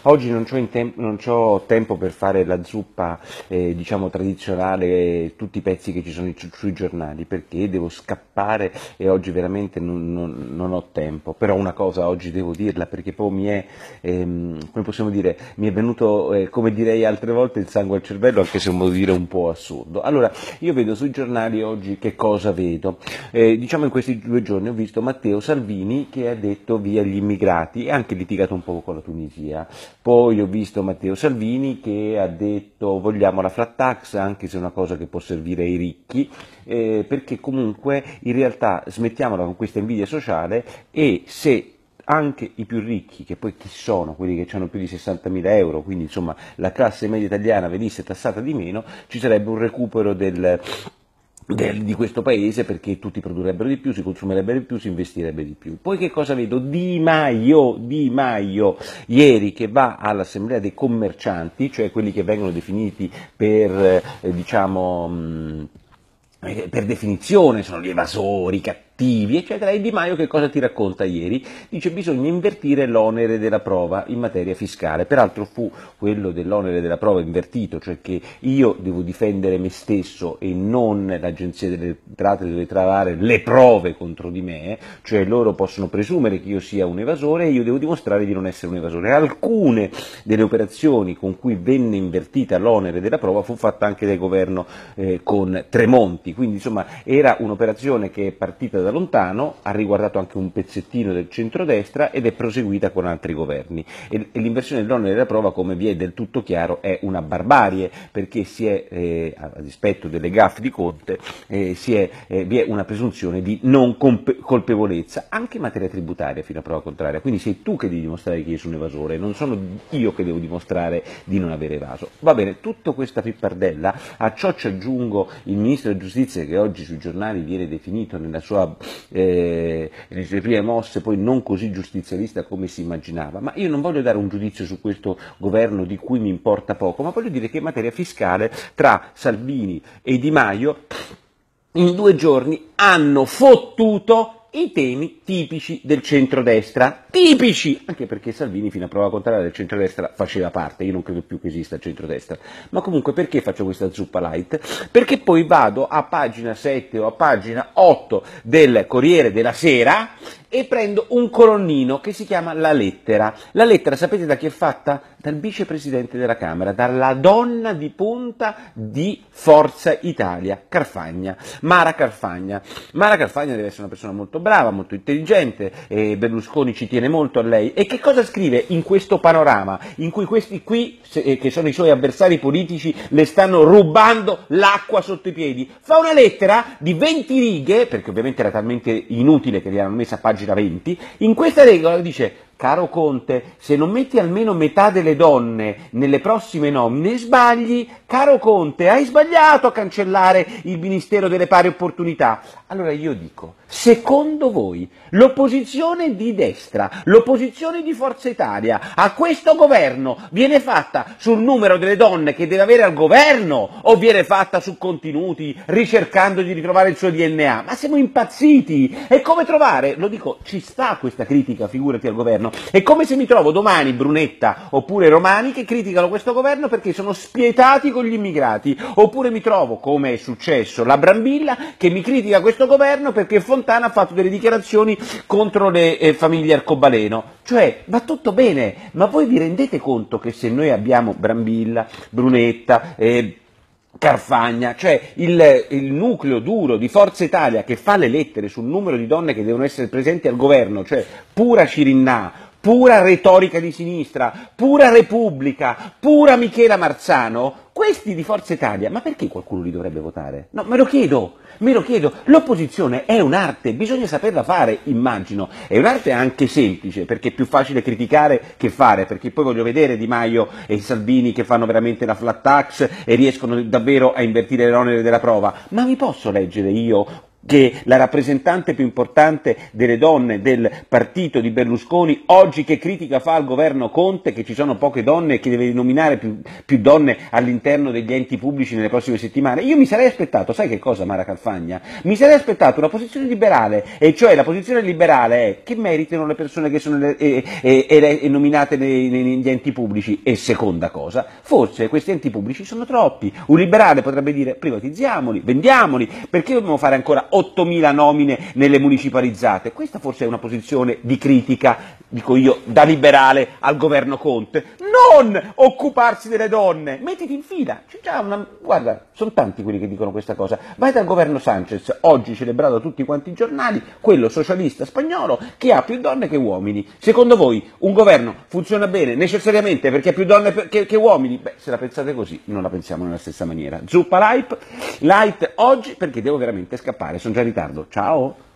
Oggi non c'ho tempo per fare la zuppa, diciamo, tradizionale, tutti i pezzi che ci sono sui giornali, perché devo scappare e oggi veramente non ho tempo. Però una cosa oggi devo dirla, perché poi come possiamo dire, mi è venuto, come direi altre volte, il sangue al cervello, anche se è un modo di dire un po' assurdo. Allora, io vedo sui giornali oggi che cosa vedo. Diciamo in questi 2 giorni ho visto Matteo Salvini che ha detto via gli immigrati e anche litigato un po' con la Tunisia. Poi ho visto Matteo Salvini che ha detto vogliamo la flat tax, anche se è una cosa che può servire ai ricchi, perché comunque in realtà smettiamola con questa invidia sociale e se anche i più ricchi, che poi chi sono, quelli che hanno più di 60.000 euro, quindi insomma la classe media italiana venisse tassata di meno, ci sarebbe un recupero di questo paese perché tutti produrrebbero di più, si consumerebbe di più, si investirebbe di più. Poi che cosa vedo? Di Maio, ieri che va all'assemblea dei commercianti, cioè quelli che vengono definiti per definizione sono gli evasori, cattivi, eccetera, e Di Maio che cosa ti racconta ieri? Dice bisogna invertire l'onere della prova in materia fiscale, peraltro fu quello dell'onere della prova invertito, cioè che io devo difendere me stesso e non l'Agenzia delle Entrate deve trovare le prove contro di me, cioè loro possono presumere che io sia un evasore e io devo dimostrare di non essere un evasore. Alcune delle operazioni con cui venne invertita l'onere della prova fu fatta anche dal governo con Tremonti, quindi insomma era un'operazione che è partita da lontano, ha riguardato anche un pezzettino del centrodestra ed è proseguita con altri governi e l'inversione dell'onere della prova, come vi è del tutto chiaro, è una barbarie perché a dispetto delle gaffe di Conte vi è una presunzione di non colpevolezza anche in materia tributaria fino a prova contraria, quindi sei tu che devi dimostrare che io sono evasore, non sono io che devo dimostrare di non aver evaso. Va bene, tutta questa pippardella, a ciò ci aggiungo il Ministro della Giustizia che oggi sui giornali viene definito nelle sue prime mosse poi non così giustizialista come si immaginava, ma io non voglio dare un giudizio su questo governo di cui mi importa poco, ma voglio dire che in materia fiscale tra Salvini e Di Maio in 2 giorni hanno fottuto i temi tipici del centrodestra, tipici, anche perché Salvini fino a prova contraria del centrodestra faceva parte, io non credo più che esista il centrodestra, ma comunque perché faccio questa zuppa light? Perché poi vado a pagina 7 o a pagina 8 del Corriere della Sera e prendo un colonnino che si chiama La Lettera. La lettera sapete da chi è fatta? Dal vicepresidente della Camera, dalla donna di punta di Forza Italia, Carfagna, Mara Carfagna. Mara Carfagna deve essere una persona molto brava, molto intelligente, e Berlusconi ci tiene molto a lei. E che cosa scrive in questo panorama in cui questi qui, che sono i suoi avversari politici, le stanno rubando l'acqua sotto i piedi? Fa una lettera di 20 righe, perché ovviamente era talmente inutile che li hanno messa a pagina 20, in questa regola dice: caro Conte, se non metti almeno metà delle donne nelle prossime nomine sbagli. Caro Conte, hai sbagliato a cancellare il Ministero delle Pari Opportunità. Allora io dico, secondo voi l'opposizione di destra, l'opposizione di Forza Italia a questo governo viene fatta sul numero delle donne che deve avere al governo o viene fatta su contenuti, ricercando di ritrovare il suo DNA? Ma siamo impazziti! È come trovare, lo dico, ci sta questa critica, figurati, al governo. È come se mi trovo domani Brunetta oppure Romani che criticano questo governo perché sono spietati con gli immigrati, oppure mi trovo, come è successo, la Brambilla che mi critica questo governo perché Fontana ha fatto delle dichiarazioni contro le famiglie arcobaleno. Cioè, va tutto bene, ma voi vi rendete conto che se noi abbiamo Brambilla, Brunetta, Carfagna, cioè il nucleo duro di Forza Italia che fa le lettere sul numero di donne che devono essere presenti al governo, cioè pura Cirinnà, pura retorica di sinistra, pura Repubblica, pura Michela Marzano, questi di Forza Italia, ma perché qualcuno li dovrebbe votare? No, me lo chiedo. L'opposizione è un'arte, bisogna saperla fare, immagino. È un'arte anche semplice, perché è più facile criticare che fare, perché poi voglio vedere Di Maio e Salvini che fanno veramente la flat tax e riescono davvero a invertire l'onere della prova. Ma mi posso leggere io che la rappresentante più importante delle donne del partito di Berlusconi, oggi che critica fa al governo Conte, che ci sono poche donne e che deve nominare più donne all'interno degli enti pubblici nelle prossime settimane. Io mi sarei aspettato, sai che cosa, Mara Carfagna? Mi sarei aspettato una posizione liberale, e cioè la posizione liberale è che meritino le persone che sono nominate negli enti pubblici, e seconda cosa, forse questi enti pubblici sono troppi. Un liberale potrebbe dire privatizziamoli, vendiamoli, perché dobbiamo fare ancora 8.000 nomine nelle municipalizzate? Questa forse è una posizione di critica, dico io, da liberale al governo Conte. Non occuparsi delle donne, mettiti in fila. C'è già guarda, sono tanti quelli che dicono questa cosa. Vai dal governo Sanchez, oggi celebrato da tutti quanti i giornali, quello socialista spagnolo che ha più donne che uomini. Secondo voi un governo funziona bene necessariamente perché ha più donne che uomini? Beh, se la pensate così, non la pensiamo nella stessa maniera. Zuppa light oggi perché devo veramente scappare, sono già in ritardo. Ciao!